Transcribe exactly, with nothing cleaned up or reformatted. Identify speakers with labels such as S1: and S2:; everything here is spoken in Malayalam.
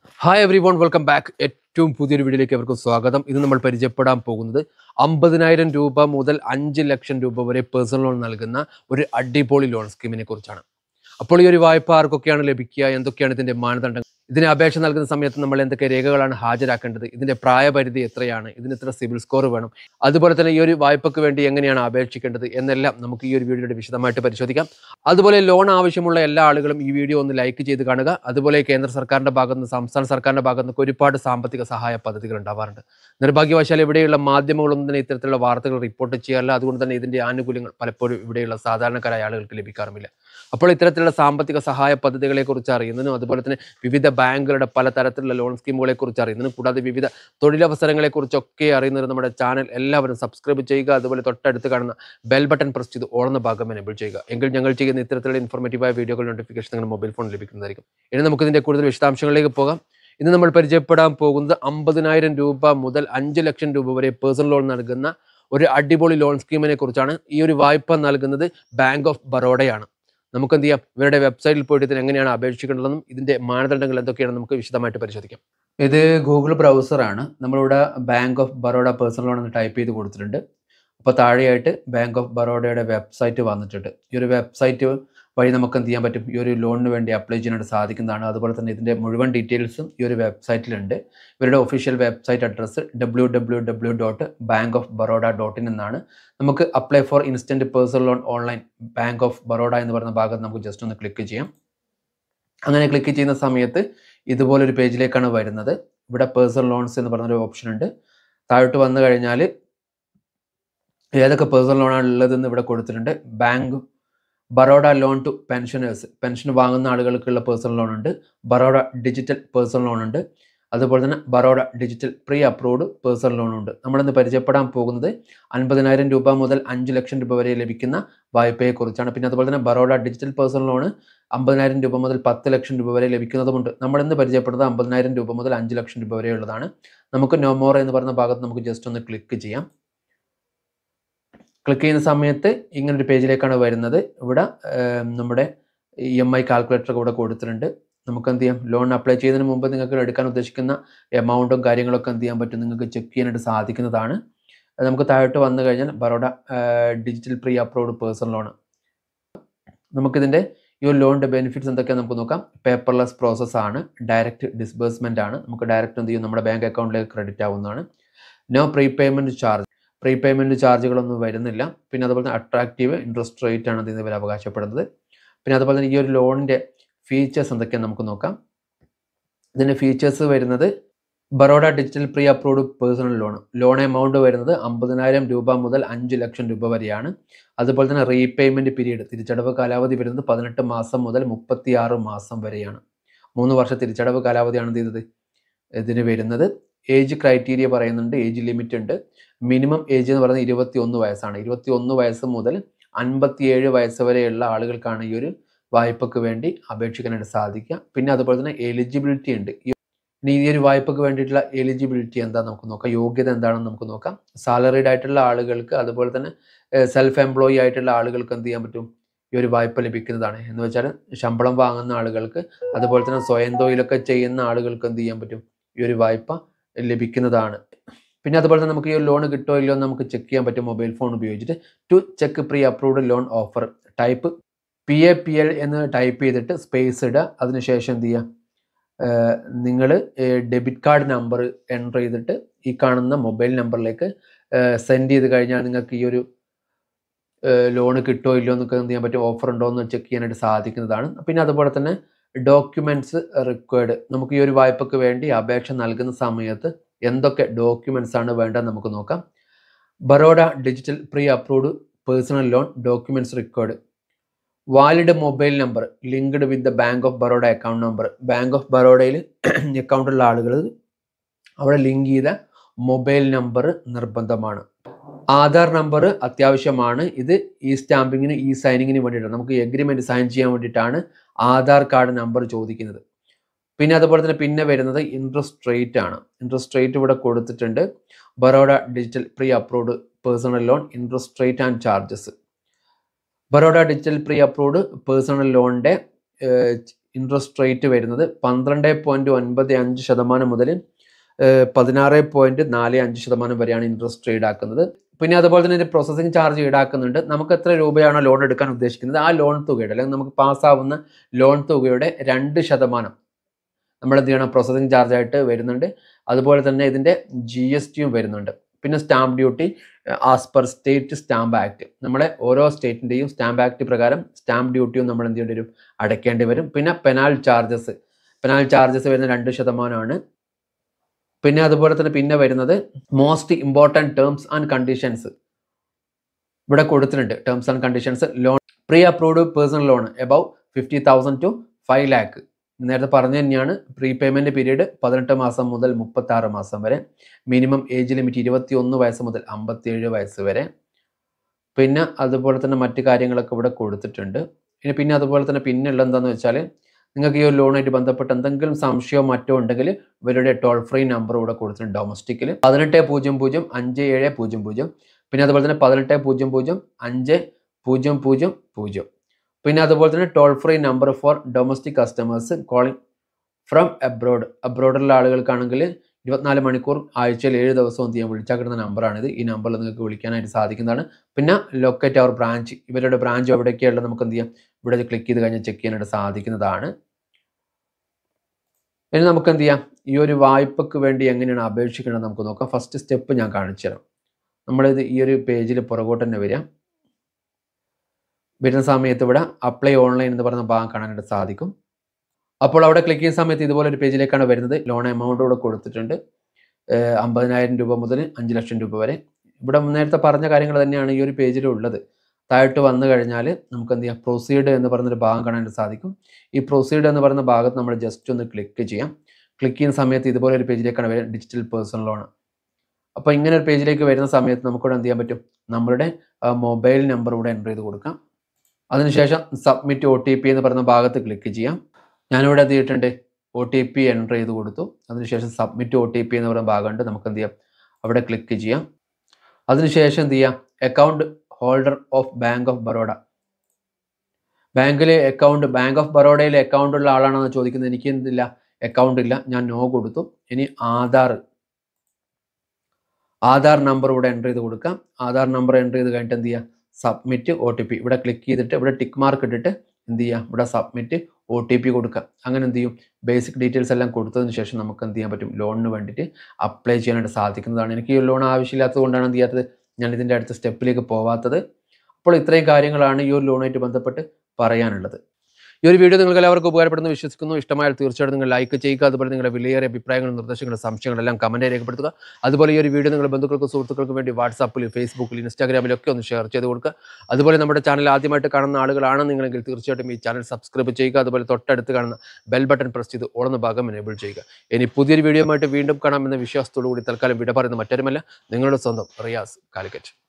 S1: Hi everyone, welcome back. ഏറ്റവും പുതിയൊരു വീഡിയോയിലേക്ക് അവർക്ക് സ്വാഗതം. ഇന്ന് നമ്മൾ പരിചയപ്പെടാൻ പോകുന്നത് അമ്പതിനായിരം രൂപ മുതൽ അഞ്ച് ലക്ഷം രൂപ വരെ പേഴ്സണൽ ലോൺ നൽകുന്ന ഒരു അടിപൊളി ലോൺ സ്കീമിനെ കുറിച്ചാണ്. അപ്പോൾ ഈ ഒരു വായ്പ ആർക്കൊക്കെയാണ് ലഭിക്കുക, എന്തൊക്കെയാണ് ഇതിന്റെ മാനദണ്ഡങ്ങൾ, ഇതിന് അപേക്ഷ നൽകുന്ന സമയത്ത് നമ്മൾ എന്തൊക്കെ രേഖകളാണ് ഹാജരാക്കേണ്ടത്, ഇതിന്റെ പ്രായപരിധി എത്രയാണ്, ഇതിന് എത്ര സിബിൽ സ്കോർ വേണം, അതുപോലെ തന്നെ ഈ ഒരു വായ്പയ്ക്ക് വേണ്ടി എങ്ങനെയാണ് അപേക്ഷിക്കേണ്ടത് എന്നെല്ലാം നമുക്ക് ഈ ഒരു വീഡിയോയുടെ വിശദമായിട്ട് പരിശോധിക്കാം. അതുപോലെ ലോൺ ആവശ്യമുള്ള എല്ലാ ആളുകളും ഈ വീഡിയോ ഒന്ന് ലൈക്ക് ചെയ്ത് കാണുക. അതുപോലെ കേന്ദ്ര സർക്കാരിന്റെ ഭാഗത്ത് നിന്ന്, സംസ്ഥാന സർക്കാരിന്റെ ഭാഗത്ത് നിന്നൊക്കെ ഒരുപാട് സാമ്പത്തിക സഹായ പദ്ധതികൾ ഉണ്ടാവാറുണ്ട്. നിർഭാഗ്യവശാൽ ഇവിടെയുള്ള മാധ്യമങ്ങളൊന്നും തന്നെ ഇത്തരത്തിലുള്ള വാർത്തകൾ റിപ്പോർട്ട് ചെയ്യാറില്ല. അതുകൊണ്ട് തന്നെ ഇതിന്റെ ആനുകൂല്യങ്ങൾ പലപ്പോഴും ഇവിടെയുള്ള സാധാരണക്കാരായ ആളുകൾക്ക് ലഭിക്കാറുമില്ല. അപ്പോൾ ഇത്തരത്തിലുള്ള സാമ്പത്തിക സഹായ പദ്ധതികളെ കുറിച്ച് അറിയുന്നതിനും അതുപോലെ തന്നെ വിവിധ ബാങ്കുകളുടെ പലതരത്തിലുള്ള ലോൺ സ്കീമുകളെ കുറിച്ച് അറിയുന്നതിനും കൂടാതെ വിവിധ തൊഴിലവസരങ്ങളെ കുറിച്ചൊക്കെ അറിയുന്നതിന് നമ്മുടെ ചാനൽ എല്ലാവരും സബ്സ്ക്രൈബ് ചെയ്യുക. അതുപോലെ തൊട്ടടുത്ത് കാണുന്ന ബെൽ ബട്ടൺ പ്രസ് ചെയ്ത് ഓളുന്ന ഭാഗം എനേബിൾ ചെയ്യുക. എങ്കിൽ ഞങ്ങൾ ചെയ്യുന്ന ഇത്തരത്തിലുള്ള ഇൻഫോർമേറ്റീവായ വീഡിയോകൾ നോട്ടിഫിക്കേഷൻ നിങ്ങളുടെ മൊബൈൽ ഫോണിൽ ലഭിക്കുന്നതായിരിക്കും. ഇനി നമുക്ക് ഇതിന്റെ കൂടുതൽ വിശദാംശങ്ങളിലേക്ക് പോകാം. ഇന്ന് നമ്മൾ പരിചയപ്പെടാൻ പോകുന്നത് അമ്പതിനായിരം രൂപ മുതൽ അഞ്ച് ലക്ഷം രൂപ വരെ പേഴ്സണൽ ലോൺ നൽകുന്ന ഒരു അടിപൊളി ലോൺ സ്കീമിനെ കുറിച്ചാണ്. ഈ ഒരു വായ്പ നൽകുന്നത് ബാങ്ക് ഓഫ് ബറോഡയാണ്. നമുക്ക് എന്ത് ചെയ്യാം, ഇവരുടെ വെബ്സൈറ്റിൽ പോയിട്ട് ഇതിന് എങ്ങനെയാണ് അപേക്ഷിക്കേണ്ടതെന്നും ഇതിന്റെ മാനദണ്ഡങ്ങൾ എന്തൊക്കെയാണെന്ന് നമുക്ക് വിശദമായിട്ട് പരിശോധിക്കാം. ഇത് ഗൂഗിൾ ബ്രൗസറാണ്. നമ്മളിവിടെ Bank of Baroda personal loan എന്ന് ടൈപ്പ് ചെയ്ത് കൊടുത്തിട്ടുണ്ട്. അപ്പോൾ താഴെയായിട്ട് ബാങ്ക് ഓഫ് ബറോഡയുടെ വെബ്സൈറ്റ് വന്നിട്ടുണ്ട്. ഈ ഒരു വെബ്സൈറ്റ് വഴി നമുക്ക് എന്ത് ചെയ്യാൻ പറ്റും, ഈ ഒരു ലോണിന് വേണ്ടി അപ്ലൈ ചെയ്യാനായിട്ട് സാധിക്കുന്നതാണ്. അതുപോലെ തന്നെ ഇതിൻ്റെ മുഴുവൻ ഡീറ്റെയിൽസും ഈ ഒരു വെബ്സൈറ്റിലുണ്ട്. ഇവരുടെ official website address W W W dot Bank of Baroda dot in എന്നാണ്. നമുക്ക് apply for instant personal loan online Bank of Baroda എന്ന് പറയുന്ന ഭാഗത്ത് നമുക്ക് ജസ്റ്റ് ഒന്ന് ക്ലിക്ക് ചെയ്യാം. അങ്ങനെ ക്ലിക്ക് ചെയ്യുന്ന സമയത്ത് ഇതുപോലൊരു പേജിലേക്കാണ് വരുന്നത്. ഇവിടെ പേഴ്സണൽ ലോൺസ് എന്ന് പറഞ്ഞൊരു ഓപ്ഷൻ ഉണ്ട്. താഴോട്ട് വന്നു കഴിഞ്ഞാൽ ഏതൊക്കെ പേഴ്സണൽ ലോണാണ് ഉള്ളതെന്ന് ഇവിടെ കൊടുത്തിട്ടുണ്ട്. Bank Baroda loan to pensioners, പെൻഷൻ വാങ്ങുന്ന ആളുകൾക്കുള്ള പേഴ്സണൽ ലോൺ ഉണ്ട്. ബറോഡ ഡിജിറ്റൽ പേഴ്സണൽ ലോൺ ഉണ്ട്. അതുപോലെ തന്നെ Baroda digital pre approved personal loan ഉണ്ട്. നമ്മളിന്ന് പരിചയപ്പെടാൻ പോകുന്നത് അൻപതിനായിരം രൂപ മുതൽ അഞ്ച് ലക്ഷം രൂപ വരെ ലഭിക്കുന്ന വായ്പയെക്കുറിച്ചാണ്. പിന്നെ അതുപോലെ തന്നെ ബറോഡ ഡിജിറ്റൽ പേഴ്സണൽ ലോൺ അമ്പതിനായിരം രൂപ മുതൽ പത്ത് ലക്ഷം രൂപ വരെ ലഭിക്കുന്നതുമുണ്ട്. നമ്മളിന്ന് പരിചയപ്പെടുന്നത് അമ്പതിനായിരം രൂപ മുതൽ അഞ്ച് ലക്ഷം രൂപ വരെയുള്ളതാണ്. നമുക്ക് നോ മോർ എന്ന് പറയുന്ന ഭാഗത്ത് നമുക്ക് ജസ്റ്റ് ഒന്ന് ക്ലിക്ക് ചെയ്യാം. ക്ലിക്ക് ചെയ്യുന്ന സമയത്ത് ഇങ്ങനൊരു പേജിലേക്കാണ് വരുന്നത്. ഇവിടെ നമ്മുടെ ഇ എം ഐ കാൽക്കുലേറ്റർ ഇവിടെ കൊടുത്തിട്ടുണ്ട്. നമുക്ക് എന്ത് ചെയ്യാം, ലോൺ അപ്ലൈ ചെയ്യുന്നതിന് മുമ്പ് നിങ്ങൾക്ക് എടുക്കാൻ ഉദ്ദേശിക്കുന്ന എമൗണ്ടും കാര്യങ്ങളൊക്കെ എന്ത് ചെയ്യാൻ പറ്റും, നിങ്ങൾക്ക് ചെക്ക് ചെയ്യാനായിട്ട് സാധിക്കുന്നതാണ്. നമുക്ക് താഴോട്ട് വന്നു കഴിഞ്ഞാൽ Baroda digital pre approved personal loan, നമുക്കിതിൻ്റെ ഈ ഒരു ലോണിൻ്റെ ബെനിഫിറ്റ്സ് എന്തൊക്കെയാണ് നമുക്ക് നോക്കാം. പേപ്പർലെസ് പ്രോസസ് ആണ്, ഡയറക്റ്റ് ഡിസ്ബേഴ്സ്മെൻ്റ് ആണ്. നമുക്ക് ഡയറക്റ്റ് എന്ത് ചെയ്യും, നമ്മുടെ ബാങ്ക് അക്കൗണ്ടിലേക്ക് ക്രെഡിറ്റ് ആവുന്നതാണ്. നോ പ്രീപേയ്മെൻറ്റ് ചാർജ്, പ്രീപേയ്മെൻറ്റ് ചാർജുകളൊന്നും വരുന്നില്ല. പിന്നെ അതുപോലെ തന്നെ അട്രാക്റ്റീവ് ഇൻട്രസ്റ്റ് റേറ്റ് ആണ് ഇതിന് ഇവർ അവകാശപ്പെടുന്നത്. പിന്നെ അതുപോലെ തന്നെ ഈ ഒരു ലോണിൻ്റെ ഫീച്ചേഴ്സ് എന്തൊക്കെയാണ് നമുക്ക് നോക്കാം. ഇതിൻ്റെ ഫീച്ചേഴ്സ് വരുന്നത് Baroda digital pre approved personal loan, loan amount വരുന്നത് അമ്പതിനായിരം രൂപ മുതൽ അഞ്ച് ലക്ഷം രൂപ വരെയാണ്. അതുപോലെ തന്നെ റീപേയ്മെൻറ്റ് പീരീഡ്, തിരിച്ചടവ് കാലാവധി വരുന്നത് പതിനെട്ട് മാസം മുതൽ മുപ്പത്തി ആറ് മാസം വരെയാണ്. മൂന്ന് വർഷം തിരിച്ചടവ് കാലാവധിയാണ് ഇത് ചെയ്തത് ഇതിന് വരുന്നത്. ഏജ് ക്രൈറ്റീരിയ പറയുന്നുണ്ട്, ഏജ് ലിമിറ്റ് ഉണ്ട്. മിനിമം ഏജ് എന്ന് പറയുന്നത് ഇരുപത്തി ഒന്ന് വയസ്സാണ്. ഇരുപത്തി ഒന്ന് വയസ്സ് മുതൽ അൻപത്തിയേഴ് വയസ്സ് വരെയുള്ള ആളുകൾക്കാണ് ഈ ഒരു വായ്പയ്ക്ക് വേണ്ടി അപേക്ഷിക്കാനായിട്ട് സാധിക്കുക. പിന്നെ അതുപോലെ തന്നെ എലിജിബിലിറ്റി ഉണ്ട്. ഇനി ഈ ഒരു വായ്പയ്ക്ക് വേണ്ടിയിട്ടുള്ള എലിജിബിലിറ്റി എന്താണെന്ന് നമുക്ക് നോക്കാം, യോഗ്യത എന്താണെന്ന് നമുക്ക് നോക്കാം. സാലറീഡ് ആയിട്ടുള്ള ആളുകൾക്ക് അതുപോലെ തന്നെ സെൽഫ് എംപ്ലോയി ആയിട്ടുള്ള ആളുകൾക്ക് എന്ത് ചെയ്യാൻ പറ്റും, ഈ ഒരു വായ്പ ലഭിക്കുന്നതാണ്. എന്ന് വെച്ചാൽ ശമ്പളം വാങ്ങുന്ന ആളുകൾക്ക് അതുപോലെ തന്നെ സ്വയം തൊഴിലൊക്കെ ചെയ്യുന്ന ആളുകൾക്ക് എന്ത് ചെയ്യാൻ പറ്റും, ഈ ഒരു വായ്പ ലഭിക്കുന്നതാണ്. പിന്നെ അതുപോലെ തന്നെ നമുക്ക് ഈ ലോൺ കിട്ടുമോ ഇല്ലയോ എന്ന് നമുക്ക് ചെക്ക് ചെയ്യാൻ പറ്റും മൊബൈൽ ഫോൺ ഉപയോഗിച്ചിട്ട്. To check pre approved loan offer type P A P L എന്ന് ടൈപ്പ് ചെയ്തിട്ട് സ്പേസ് ഇടുക. അതിനുശേഷം എന്ത് ചെയ്യുക, നിങ്ങൾ ഡെബിറ്റ് കാർഡ് നമ്പർ എൻ്റർ ചെയ്തിട്ട് ഈ കാണുന്ന മൊബൈൽ നമ്പറിലേക്ക് സെൻഡ് ചെയ്ത് കഴിഞ്ഞാൽ നിങ്ങൾക്ക് ഈ ഒരു ലോൺ കിട്ടുമോ ഇല്ലയോ എന്നൊക്കെ എന്ത് ചെയ്യാൻ പറ്റും, ഓഫർ ഉണ്ടോ എന്ന് ചെക്ക് ചെയ്യാനായിട്ട് സാധിക്കുന്നതാണ്. പിന്നെ അതുപോലെ തന്നെ ഡോക്യുമെൻറ്റ്സ് റിക്വയർഡ്, നമുക്ക് ഈ ഒരു വായ്പയ്ക്ക് വേണ്ടി അപേക്ഷ നൽകുന്ന സമയത്ത് എന്തൊക്കെ ഡോക്യുമെൻറ്റ്സ് ആണ് വേണ്ടത് നമുക്ക് നോക്കാം. Baroda digital pre approved personal loan documents required. Valid mobile number linked with the Bank of Baroda account number, Bank of ബറോഡയിൽ അക്കൗണ്ടുള്ള ആളുകൾ അവിടെ ലിങ്ക് ചെയ്ത മൊബൈൽ നമ്പർ നിർബന്ധമാണ്. ആധാർ നമ്പർ അത്യാവശ്യമാണ്. ഇത് ഈ സ്റ്റാമ്പിങ്ങിന് ഈ സൈനിങ്ങിന് വേണ്ടിയിട്ടാണ്, നമുക്ക് എഗ്രിമെൻറ്റ് സൈൻ ചെയ്യാൻ വേണ്ടിയിട്ടാണ് ആധാർ കാർഡ് നമ്പർ ചോദിക്കുന്നത്. പിന്നെ അതുപോലെ തന്നെ പിന്നെ വരുന്നത് ഇൻട്രസ്റ്റ് റേറ്റ് ആണ്. ഇൻട്രസ്റ്റ് റേറ്റ് ഇവിടെ കൊടുത്തിട്ടുണ്ട്. Baroda digital pre approved personal loan interest rate and charges. Baroda digital pre approved personal ലോണിൻ്റെ ഇൻട്രസ്റ്റ് റേറ്റ് വരുന്നത് പന്ത്രണ്ട് പോയിൻറ്റ് ഒൻപത് അഞ്ച് ശതമാനം മുതൽ പതിനാറ് പോയിൻറ്റ് നാല് അഞ്ച് ശതമാനം വരെയാണ് ഇൻട്രസ്റ്റ് ഈടാക്കുന്നത്. പിന്നെ അതുപോലെ തന്നെ ഇതിൻ്റെ പ്രോസസ്സിംഗ് ചാർജ് ഈടാക്കുന്നുണ്ട്. നമുക്ക് എത്ര രൂപയാണോ ലോൺ എടുക്കാൻ ഉദ്ദേശിക്കുന്നത് ആ ലോൺ തുകയുടെ അല്ലെങ്കിൽ നമുക്ക് പാസ്സാവുന്ന ലോൺ തുകയുടെ രണ്ട് ശതമാനം നമ്മൾ എന്ത് ചെയ്യണം പ്രോസസ്സിംഗ് ചാർജായിട്ട് വരുന്നുണ്ട്. അതുപോലെ തന്നെ ഇതിൻ്റെ ജി എസ് ടിയും വരുന്നുണ്ട്. പിന്നെ stamp duty as per state stamp act, നമ്മളെ ഓരോ സ്റ്റേറ്റിൻ്റെയും സ്റ്റാമ്പ് ആക്ട് പ്രകാരം സ്റ്റാമ്പ് ഡ്യൂട്ടിയും നമ്മൾ എന്ത് ചെയ്യേണ്ടി വരും, അടയ്ക്കേണ്ടി വരും. പിന്നെ പെനാൽ ചാർജസ് പെനാൽ ചാർജസ് വരുന്ന രണ്ട് ശതമാനമാണ്. പിന്നെ അതുപോലെ തന്നെ പിന്നെ വരുന്നത് most important terms and conditions ഇവിടെ കൊടുത്തിട്ടുണ്ട്. Terms and conditions loan pre approved personal loan above fifty thousand to five lakh നേരത്തെ പറഞ്ഞു തന്നെയാണ്. പ്രീ പേയ്മെൻറ്റ് പീരീഡ് പതിനെട്ട് മാസം മുതൽ മുപ്പത്താറ് മാസം വരെ. മിനിമം ഏജ് ലിമിറ്റ് ഇരുപത്തി ഒന്ന് വയസ്സ് മുതൽ അമ്പത്തിയേഴ് വയസ്സ് വരെ. പിന്നെ അതുപോലെ തന്നെ മറ്റു കാര്യങ്ങളൊക്കെ ഇവിടെ കൊടുത്തിട്ടുണ്ട്. ഇനി പിന്നെ അതുപോലെ തന്നെ പിന്നെ ഉള്ളത് എന്താണെന്ന് വെച്ചാൽ നിങ്ങൾക്ക് ഈ ഒരു ലോണായിട്ട് ബന്ധപ്പെട്ട് എന്തെങ്കിലും സംശയമോ മറ്റോ ഉണ്ടെങ്കിൽ ഇവരുടെ ടോൾ ഫ്രീ നമ്പർ ഇവിടെ കൊടുത്തിട്ടുണ്ട്. ഡൊമസ്റ്റിക്കിൽ പതിനെട്ട് പൂജ്യം പൂജ്യം അഞ്ച് ഏഴ് പൂജ്യം പൂജ്യം പിന്നെ അതുപോലെ തന്നെ പതിനെട്ട് പൂജ്യം പൂജ്യം അഞ്ച് പൂജ്യം പൂജ്യം പൂജ്യം പിന്നെ അതുപോലെ തന്നെ toll free number for domestic customers calling from abroad. അബ്രോഡുള്ള ആളുകൾക്കാണെങ്കിൽ ഇരുപത്തിനാല് മണിക്കൂർ ആഴ്ചയിൽ ഏഴ് ദിവസവും ചെയ്യാൻ വിളിച്ചാൽ കിട്ടുന്ന നമ്പറാണിത്. ഈ നമ്പറിൽ നിങ്ങൾക്ക് വിളിക്കാനായിട്ട് സാധിക്കുന്നതാണ്. പിന്നെ ലൊക്കേറ്റ് അവർ ബ്രാഞ്ച്, ഇവരുടെ ബ്രാഞ്ച് എവിടെയൊക്കെയുള്ളത് നമുക്ക് എന്ത് ചെയ്യാം, ഇവിടെ ക്ലിക്ക് ചെയ്ത് കഴിഞ്ഞാൽ ചെക്ക് ചെയ്യാനായിട്ട് സാധിക്കുന്നതാണ്. ഇനി നമുക്ക് എന്ത് ചെയ്യാം, ഈ ഒരു വായ്പക്ക് വേണ്ടി എങ്ങനെയാണ് അപേക്ഷിക്കേണ്ടത് നമുക്ക് നോക്കാം. ഫസ്റ്റ് സ്റ്റെപ്പ് ഞാൻ കാണിച്ചു തരാം. നമ്മളിത് ഈ ഒരു പേജിൽ പുറകോട്ട് തന്നെ വരിക. വരുന്ന സമയത്ത് ഇവിടെ അപ്ലൈ ഓൺലൈൻ എന്ന് പറയുന്ന ഭാഗം കാണാനായിട്ട് സാധിക്കും. അപ്പോൾ അവിടെ ക്ലിക്ക് ചെയ്യുന്ന സമയത്ത് ഇതുപോലെ ഒരു പേജിലേക്കാണ് വരുന്നത്. ലോൺ എമൗണ്ട് ഇവിടെ കൊടുത്തിട്ടുണ്ട്. അമ്പതിനായിരം രൂപ മുതൽ അഞ്ച് ലക്ഷം രൂപ വരെ. ഇവിടെ നേരത്തെ പറഞ്ഞ കാര്യങ്ങൾ തന്നെയാണ് ഈ ഒരു പേജിലുള്ളത്. താഴോട്ട് വന്നു കഴിഞ്ഞാൽ നമുക്ക് എന്ത് ചെയ്യാം, പ്രൊസീഡ് എന്ന് പറയുന്നൊരു ഭാഗം കാണാനായിട്ട് സാധിക്കും. ഈ പ്രൊസീഡ് എന്ന് പറയുന്ന ഭാഗത്ത് നമ്മൾ ജസ്റ്റ് ഒന്ന് ക്ലിക്ക് ചെയ്യാം. ക്ലിക്ക് ചെയ്യുന്ന സമയത്ത് ഇതുപോലെ ഒരു പേജിലേക്കാണ് വരുന്നത്, ഡിജിറ്റൽ പേഴ്സണൽ ലോൺ. അപ്പോൾ ഇങ്ങനെ ഒരു പേജിലേക്ക് വരുന്ന സമയത്ത് നമുക്കിവിടെ എന്ത് ചെയ്യാൻ പറ്റും, നമ്മളുടെ മൊബൈൽ നമ്പർ ഇവിടെ എൻ്റർ ചെയ്ത് കൊടുക്കാം. അതിനുശേഷം സബ്മിറ്റ് ഒ ടി പി എന്ന് പറയുന്ന ഭാഗത്ത് ക്ലിക്ക് ചെയ്യാം. ഞാനിവിടെ എന്ത് ചെയ്തിട്ടുണ്ട്, ഒ ടി പി എൻ്റർ ചെയ്ത് കൊടുത്തു. അതിനുശേഷം സബ്മിറ്റ് ഒ ടി പി എന്ന് പറയുന്ന ഭാഗമുണ്ട്, നമുക്ക് എന്ത് ചെയ്യാം, അവിടെ ക്ലിക്ക് ചെയ്യാം. അതിനുശേഷം എന്ത് ചെയ്യാം, account holder of Bank of Baroda. ബാങ്കിലെ അക്കൗണ്ട് ബാങ്ക് ഓഫ് ബറോഡയിലെ അക്കൗണ്ട് ഉള്ള ആളാണെന്ന് ചോദിക്കുന്നത്. എനിക്ക് എന്തില്ല, അക്കൗണ്ട് ഇല്ല, ഞാൻ നോ കൊടുത്തു. ഇനി ആധാർ ആധാർ നമ്പർ ഇവിടെ എൻ്റർ ചെയ്ത് കൊടുക്കാം. ആധാർ നമ്പർ എൻ്റർ ചെയ്ത് കഴിഞ്ഞിട്ട് എന്ത് ചെയ്യുക, സബ്മിറ്റ് ഒ ടി പി ഇവിടെ ക്ലിക്ക് ചെയ്തിട്ട് ഇവിടെ ടിക്ക് മാർക്ക് ഇട്ടിട്ട് എന്ത് ചെയ്യുക, ഇവിടെ സബ്മിറ്റ് ഒ ടി പി കൊടുക്കുക. അങ്ങനെ എന്ത് ചെയ്യും, ബേസിക് ഡീറ്റെയിൽസ് എല്ലാം കൊടുത്തതിന് ശേഷം നമുക്ക് എന്ത് ചെയ്യാൻ പറ്റും, ലോണിന് വേണ്ടിയിട്ട് അപ്ലൈ ചെയ്യാനായിട്ട് സാധിക്കുന്നതാണ്. എനിക്ക് ഈ ലോൺ ആവശ്യമില്ലാത്തത് കൊണ്ടാണ് എന്ത് ചെയ്യാത്തത്, ഞാൻ ഇതിൻ്റെ അടുത്ത സ്റ്റെപ്പിലേക്ക് പോവാത്തത്. അപ്പോൾ ഇത്രയും കാര്യങ്ങളാണ് ഈ ഒരു ലോണായിട്ട് ബന്ധപ്പെട്ട് പറയാനുള്ളത്. ഈ ഒരു വീഡിയോ നിങ്ങൾക്ക് എല്ലാവർക്കും ഉപകാരപ്പെടുന്നു വിശ്വസിക്കുന്നു. ഇഷ്ടമായാൽ തീർച്ചയായിട്ടും നിങ്ങൾ ലൈക്ക് ചെയ്യുക. അതുപോലെ നിങ്ങളുടെ വിലയേറിയ അഭിപ്രായങ്ങളും നിർദ്ദേശങ്ങളും സംശയങ്ങളെല്ലാം കമൻറ്റ് രേഖപ്പെടുത്തുക. അതുപോലെ ഈ ഒരു വീഡിയോ നിങ്ങളുടെ ബന്ധുക്കൾക്കും സുഹൃത്തുക്കൾക്കും വേണ്ടി വാട്സാപ്പിൽ, ഫേസ്ബുക്കിൽ, ഇൻസ്റ്റാഗ്രാമിലൊക്കെ ഒന്ന് ഷെയർ ചെയ്ത് കൊടുക്കുക. അതുപോലെ നമ്മുടെ ചാനൽ ആദ്യമായിട്ട് കാണുന്ന ആളുകളാണ് നിങ്ങളെങ്കിൽ തീർച്ചയായിട്ടും ഈ ചാനൽ സബ്സ്ക്രൈബ് ചെയ്യുക. അതുപോലെ തൊട്ടടുത്ത് കാണുന്ന ബെൽ ബട്ടൺ പ്രസ് ചെയ്ത് ഓളുന്ന ഭാഗം എനേബിൾ ചെയ്യുക. ഇനി പുതിയൊരു വീഡിയോയുമായിട്ട് വീണ്ടും കാണാമെന്ന വിശ്വാസത്തോടു കൂടി തൽക്കാലം വിട പറയുന്ന മറ്റൊരുമല്ല, നിങ്ങളുടെ സ്വന്തം റിയാസ് കാലിക്കറ്റ്.